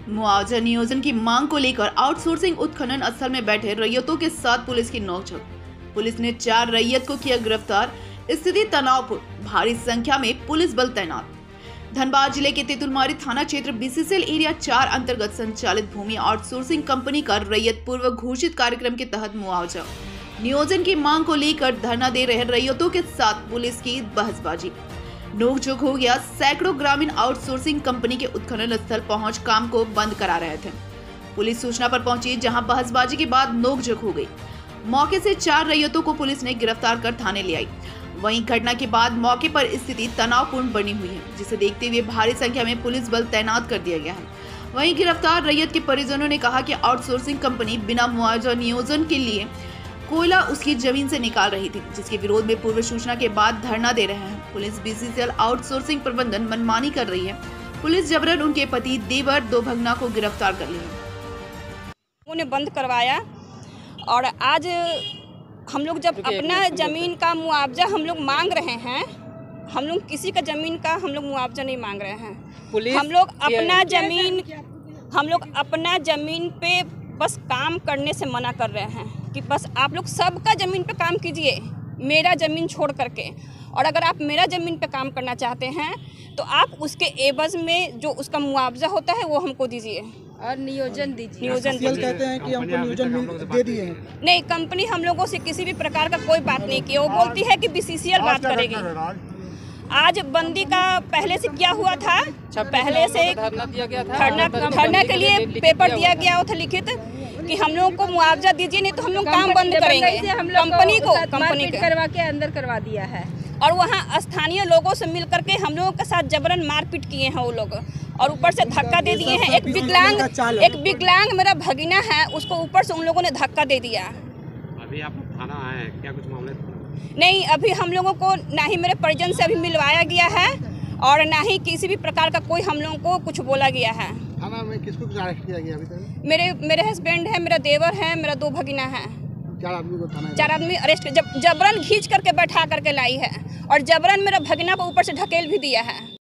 मुआवजा नियोजन की मांग को लेकर आउटसोर्सिंग उत्खनन स्थल में बैठे रैयतों के साथ पुलिस की नोकझोंक। पुलिस ने 4 रैयत को किया गिरफ्तार। स्थिति तनावपूर्ण, भारी संख्या में पुलिस बल तैनात। धनबाद जिले के तेतुलमारी थाना क्षेत्र बीसीसीएल एरिया 4 अंतर्गत संचालित भूमि आउटसोर्सिंग कंपनी का रैयत पूर्व घोषित कार्यक्रम के तहत मुआवजा नियोजन की मांग को लेकर धरना दे रहे रैयतों के साथ पुलिस की बहसबाजी, नोकझोंक हो गया। सैकड़ों ग्रामीण आउटसोर्सिंग कंपनी के उत्खनन स्थल पहुंच काम को बंद करा रहे थे। पुलिस सूचना पर पहुंची, जहां बहसबाजी के बाद नोकझोंक हो गई। मौके से 4 रैयतों को पुलिस ने गिरफ्तार कर थाने ले आई। वहीं घटना के बाद मौके पर स्थिति तनावपूर्ण बनी हुई है, जिसे देखते हुए भारी संख्या में पुलिस बल तैनात कर दिया गया है। वहीं गिरफ्तार रैयत के परिजनों ने कहा कि आउटसोर्सिंग कंपनी बिना मुआवजा नियोजन के लिए कोयला उसकी जमीन से निकाल रही थी, जिसके विरोध में पूर्व सूचना के बाद धरना दे रहे हैं। पुलिस बीसीसीएल आउटसोर्सिंग प्रबंधन मनमानी कर रही है। पुलिस जबरन उनके पति देवर दो भगना को गिरफ्तार कर लिया। उन्हें बंद करवाया और आज हम लोग जब अपना जमीन का मुआवजा हम लोग मांग रहे हैं, हम लोग किसी का जमीन का हम लोग मुआवजा नहीं मांग रहे हैं। हम लोग अपना जमीन पे बस काम करने से मना कर रहे हैं कि बस आप लोग सबका ज़मीन पे काम कीजिए, मेरा ज़मीन छोड़ करके। और अगर आप मेरा ज़मीन पे काम करना चाहते हैं तो आप उसके एवज में जो उसका मुआवजा होता है वो हमको दीजिए और नियोजन दीजिए। नियोजन दीजिए। कहते हैं कि हमको नियोजन दे दिए हैं। नहीं, कंपनी हम लोगों से किसी भी प्रकार का कोई बात नहीं की। वो बोलती है कि बीसीसीएल बात करेगी। आज बंदी का पहले से क्या हुआ था, पहले से धरना के लिए पेपर दिया गया था लिखित कि हम लोगों को मुआवजा दीजिए, नहीं तो हम लोग काम बंद करेंगे। कंपनी को करवा के अंदर करवा दिया है और वहाँ स्थानीय लोगों से मिल करके हम लोगों के साथ जबरन मारपीट किए हैं वो लोग, और ऊपर से धक्का दे दिए हैं। एक विकलांग मेरा भगिना है, उसको ऊपर से उन लोगों ने धक्का दे दिया। अभी आप थाना आए हैं क्या? कुछ मामले नहीं, अभी हम लोगों को ना ही मेरे परिजन से अभी मिलवाया गया है और ना ही किसी भी प्रकार का कोई हम लोगों को कुछ बोला गया है। थाना में किसको अरेस्ट किया गया अभी तक? मेरे हस्बैंड है, मेरा देवर है, मेरा 2 भगिना है। 4 आदमी को थाना 4 आदमी अरेस्ट जबरन खींच करके बैठा करके लाई है और जबरन मेरा भगिना को ऊपर से ढकेल भी दिया है।